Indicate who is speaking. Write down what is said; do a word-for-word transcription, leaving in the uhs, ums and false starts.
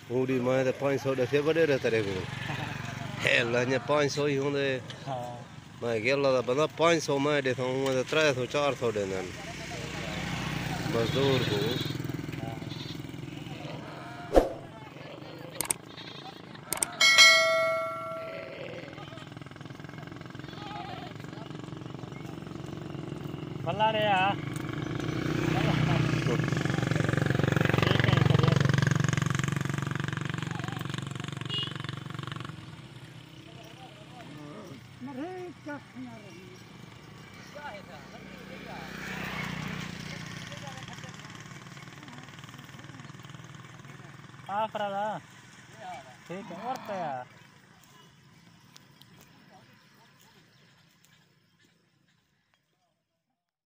Speaker 1: पूरी मैं तो पाँच सौ दसे बड़े रहे तेरे को है लाने पाँच सौ ही होंगे मैं गेला था बंदा पाँच सौ मैं देता हूँ मैं तो त्रै सौ चार सौ देना मजदूर को
Speaker 2: बल्ला रे यार हाँ फरादा ठीक है और क्या